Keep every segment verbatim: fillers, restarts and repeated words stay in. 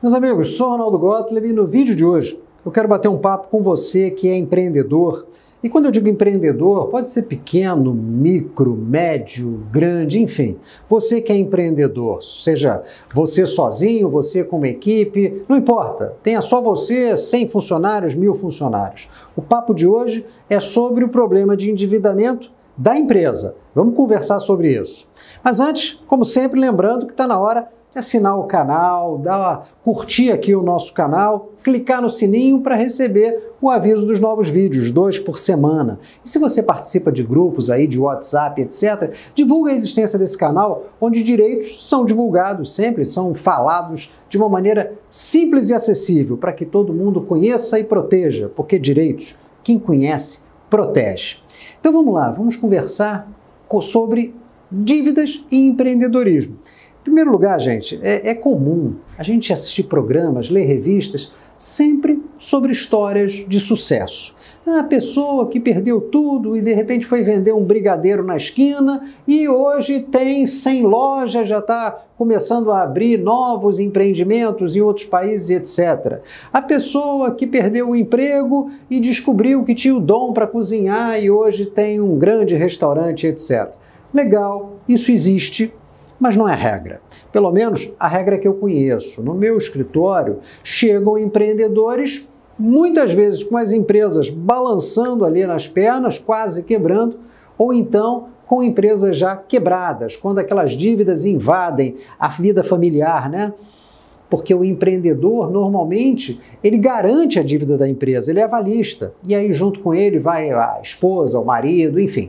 Meus amigos, sou Ronaldo Gottlieb e no vídeo de hoje eu quero bater um papo com você que é empreendedor. E quando eu digo empreendedor, pode ser pequeno, micro, médio, grande, enfim. Você que é empreendedor, seja você sozinho, você com uma equipe, não importa. Tenha só você, cem funcionários, mil funcionários. O papo de hoje é sobre o problema de endividamento da empresa. Vamos conversar sobre isso. Mas antes, como sempre, lembrando que está na hora de assinar o canal, dar, curtir aqui o nosso canal, clicar no sininho para receber o aviso dos novos vídeos, dois por semana. E se você participa de grupos aí de WhatsApp, etcétera, divulga a existência desse canal, onde direitos são divulgados sempre, são falados de uma maneira simples e acessível, para que todo mundo conheça e proteja, porque direitos, quem conhece, protege. Então vamos lá, vamos conversar sobre dívidas e empreendedorismo. Em primeiro lugar, gente, é, é comum a gente assistir programas, ler revistas, sempre sobre histórias de sucesso. A pessoa que perdeu tudo e de repente foi vender um brigadeiro na esquina e hoje tem cem lojas, já está começando a abrir novos empreendimentos em outros países, etcétera. A pessoa que perdeu o emprego e descobriu que tinha o dom para cozinhar e hoje tem um grande restaurante, etcétera. Legal, isso existe, mas não é regra. Pelo menos a regra que eu conheço. No meu escritório chegam empreendedores, muitas vezes com as empresas balançando ali nas pernas, quase quebrando, ou então com empresas já quebradas, quando aquelas dívidas invadem a vida familiar, né? Porque o empreendedor, normalmente, ele garante a dívida da empresa, ele é avalista, e aí junto com ele vai a esposa, o marido, enfim.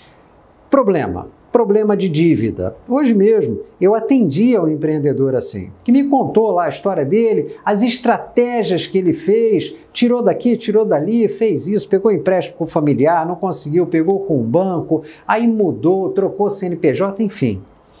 Problema. Problema de dívida. Hoje mesmo eu atendi ao empreendedor assim, que me contou lá a história dele, as estratégias que ele fez, tirou daqui, tirou dali, fez isso, pegou empréstimo com o familiar, não conseguiu, pegou com o banco, aí mudou, trocou C N P J, enfim.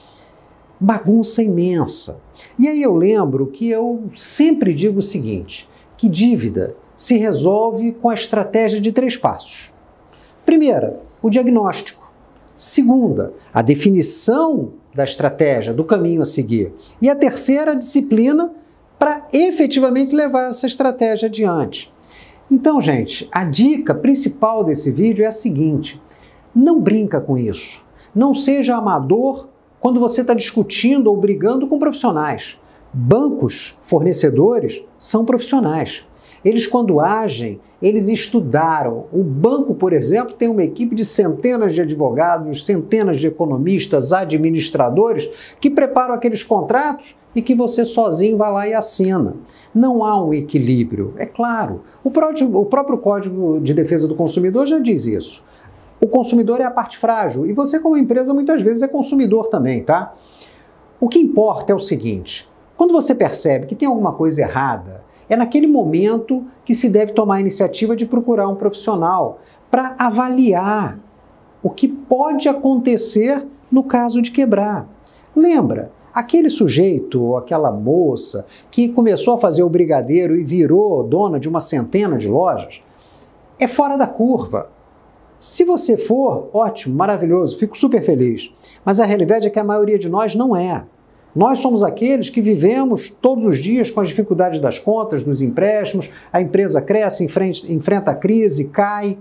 Bagunça imensa. E aí eu lembro que eu sempre digo o seguinte, que dívida se resolve com a estratégia de três passos. Primeira, o diagnóstico. Segunda, a definição da estratégia, do caminho a seguir. E a terceira, a disciplina para efetivamente levar essa estratégia adiante. Então, gente, a dica principal desse vídeo é a seguinte, não brinca com isso. Não seja amador quando você está discutindo ou brigando com profissionais. Bancos, fornecedores, são profissionais. Eles, quando agem, eles estudaram. O banco, por exemplo, tem uma equipe de centenas de advogados, centenas de economistas, administradores, que preparam aqueles contratos e que você sozinho vai lá e assina. Não há um equilíbrio, é claro. O próprio, o próprio Código de Defesa do Consumidor já diz isso. O consumidor é a parte frágil e você, como empresa, muitas vezes é consumidor também, tá? O que importa é o seguinte, quando você percebe que tem alguma coisa errada, é naquele momento que se deve tomar a iniciativa de procurar um profissional para avaliar o que pode acontecer no caso de quebrar. Lembra, aquele sujeito ou aquela moça que começou a fazer o brigadeiro e virou dona de uma centena de lojas, é fora da curva. Se você for, ótimo, maravilhoso, fico super feliz. Mas a realidade é que a maioria de nós não é. Nós somos aqueles que vivemos todos os dias com as dificuldades das contas, dos empréstimos, a empresa cresce, enfrenta a crise, cai.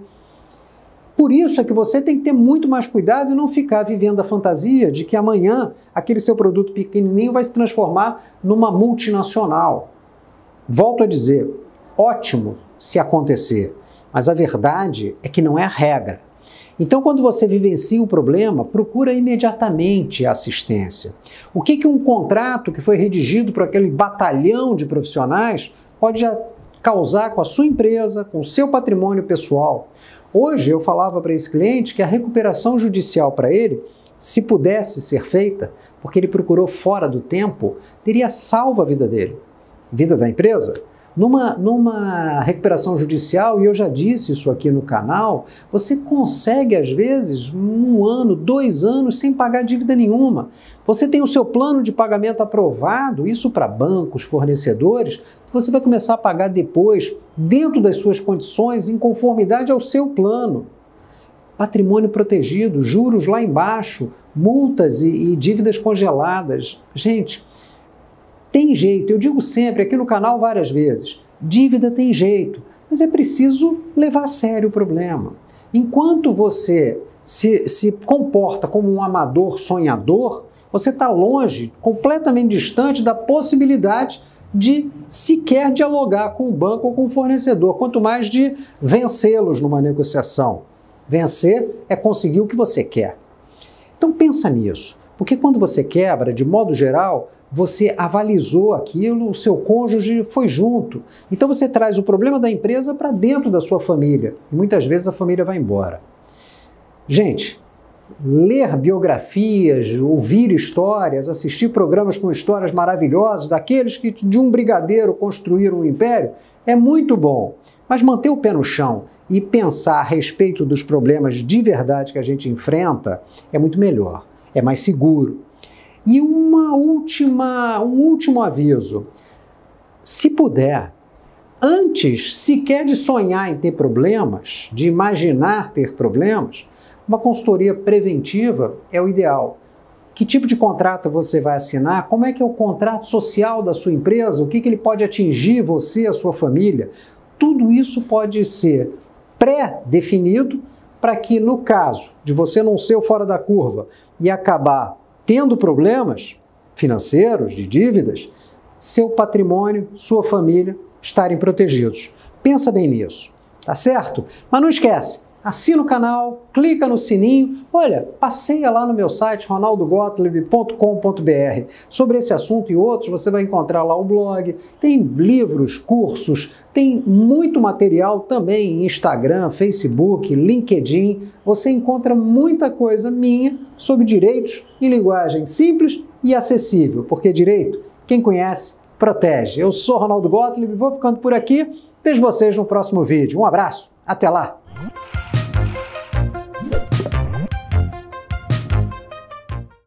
Por isso é que você tem que ter muito mais cuidado e não ficar vivendo a fantasia de que amanhã aquele seu produto pequenininho vai se transformar numa multinacional. Volto a dizer, ótimo se acontecer, mas a verdade é que não é a regra. Então, quando você vivencia o problema, procura imediatamente a assistência. O que que um contrato que foi redigido por aquele batalhão de profissionais pode causar com a sua empresa, com o seu patrimônio pessoal? Hoje eu falava para esse cliente que a recuperação judicial para ele, se pudesse ser feita, porque ele procurou fora do tempo, teria salvo a vida dele, vida da empresa. Numa, numa recuperação judicial, e eu já disse isso aqui no canal, você consegue, às vezes, um ano, dois anos, sem pagar dívida nenhuma. Você tem o seu plano de pagamento aprovado, isso para bancos, fornecedores, você vai começar a pagar depois, dentro das suas condições, em conformidade ao seu plano. Patrimônio protegido, juros lá embaixo, multas e, e dívidas congeladas. Gente, Tem jeito, eu digo sempre aqui no canal várias vezes, dívida tem jeito, mas é preciso levar a sério o problema. Enquanto você se, se comporta como um amador sonhador, você está longe, completamente distante da possibilidade de sequer dialogar com o banco ou com o fornecedor, quanto mais de vencê-los numa negociação. Vencer é conseguir o que você quer. Então pensa nisso, porque quando você quebra, de modo geral, você avalizou aquilo, o seu cônjuge foi junto. Então você traz o problema da empresa para dentro da sua família. E muitas vezes a família vai embora. Gente, ler biografias, ouvir histórias, assistir programas com histórias maravilhosas daqueles que de um brigadeiro construíram um império é muito bom. Mas manter o pé no chão e pensar a respeito dos problemas de verdade que a gente enfrenta é muito melhor, é mais seguro. E uma última, um último aviso, se puder, antes sequer de sonhar em ter problemas, de imaginar ter problemas, uma consultoria preventiva é o ideal. Que tipo de contrato você vai assinar? Como é que é o contrato social da sua empresa? O que, que ele pode atingir você, a sua família? Tudo isso pode ser pré-definido para que, no caso de você não ser o fora da curva e acabar tendo problemas financeiros, de dívidas, seu patrimônio, sua família estarem protegidos. Pensa bem nisso, tá certo? Mas não esquece, assina o canal, clica no sininho, olha, passeia lá no meu site ronaldo gottlieb ponto com ponto br. Sobre esse assunto e outros você vai encontrar lá o blog, tem livros, cursos, tem muito material também em Instagram, Facebook, LinkedIn. Você encontra muita coisa minha sobre direitos em linguagem simples e acessível, porque direito, quem conhece, protege. Eu sou Ronaldo Gottlieb, vou ficando por aqui, vejo vocês no próximo vídeo. Um abraço, até lá!